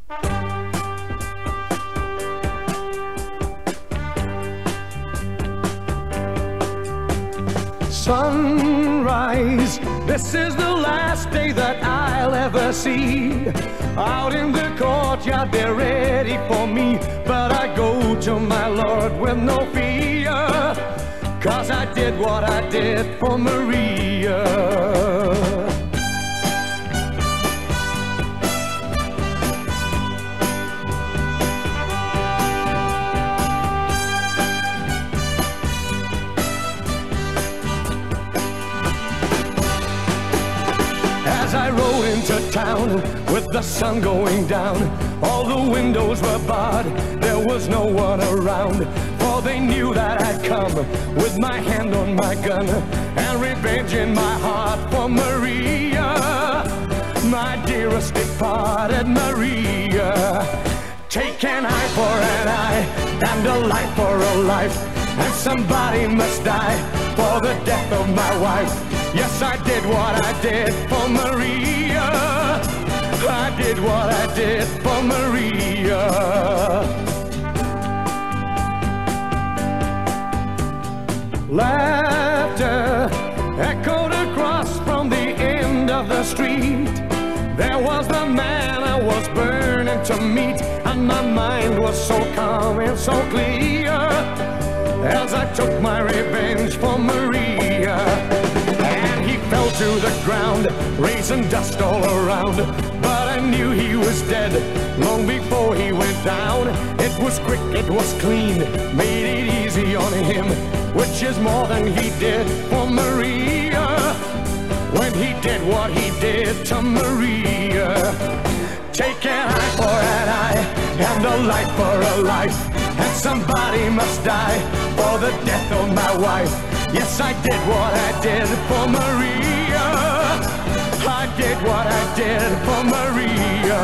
Sunrise, this is the last day that I'll ever see. Out in the courtyard, they're ready for me, but I go to my Lord with no fear, 'cause I did what I did for Maria. As I rode into town with the sun going down, all the windows were barred, there was no one around, for they knew that I'd come with my hand on my gun and revenge in my heart for Maria, my dearest departed Maria. Take an eye for an eye and a life for a life, and somebody must die for the death of my wife. Yes, I did what I did for Maria. I did what I did for Maria. Laughter echoed across from the end of the street. There was the man I was burning to meet, and my mind was so calm and so clear as I took my revenge for Maria. Fell to the ground, raising dust all around, but I knew he was dead long before he went down. It was quick, it was clean, made it easy on him, which is more than he did for Maria, when he did what he did to Maria. Take an eye for an eye and a life for a life, and somebody must die for the death of my wife. Yes, I did what I did for Maria. I did what I did for Maria.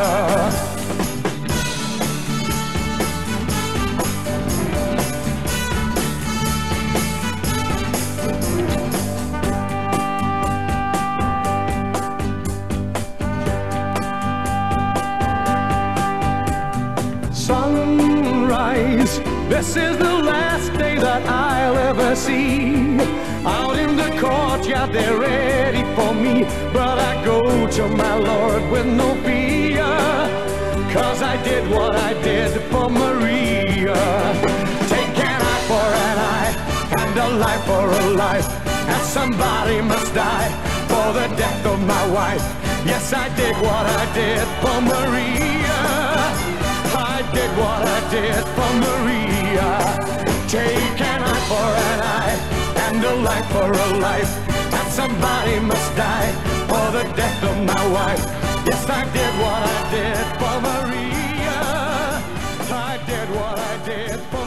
Sunrise, this is the last day that I'll ever see. Out in the courtyard, they're ready for me, but I go to my Lord with no fear, 'cause I did what I did for Maria. Take an eye for an eye and a life for a life, and somebody must die for the death of my wife. Yes, I did what I did for Maria. I did what I did for Maria. Take an eye for an eye and a life for a life, and somebody must die for the death of my wife. Yes, I did what I did for Maria. I did what I did for